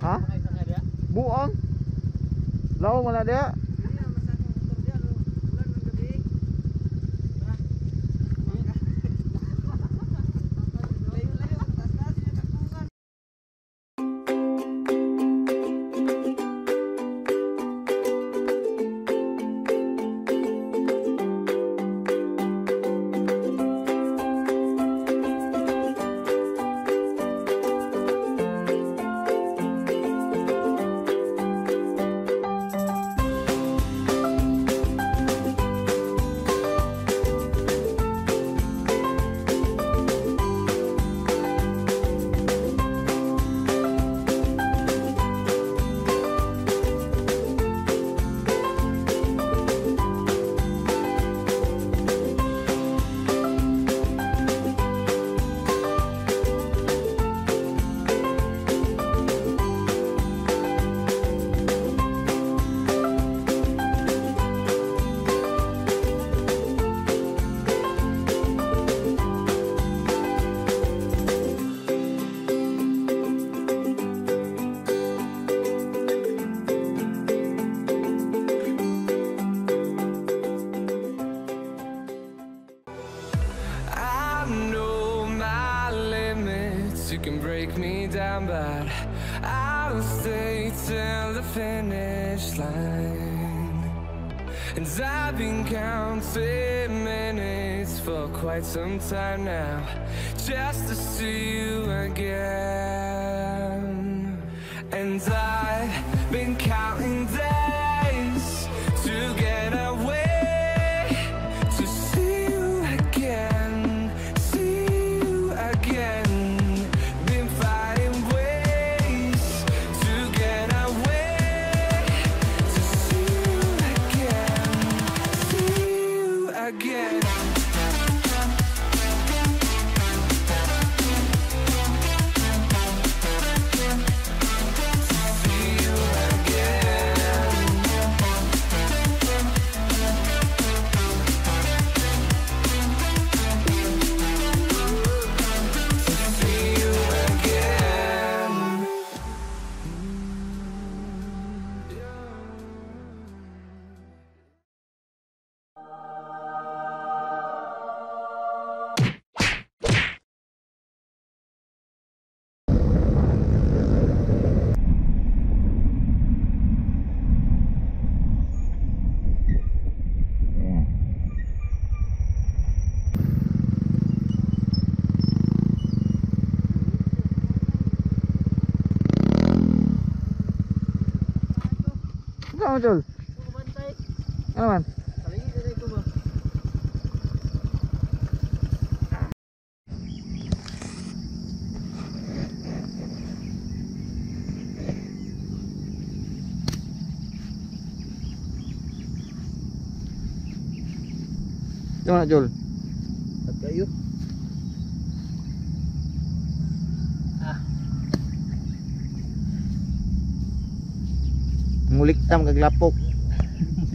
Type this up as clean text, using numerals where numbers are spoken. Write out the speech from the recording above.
Hah? Buang. Lau mana dia? You can break me down, but I will stay till the finish line. And I've been counting minutes for quite some time now, just to see you again. And I've been counting days to get away, to see you again, see you again. Ano Jol? Ano man? Gimana Jol? Kayu. Ngulik tam kaglapok.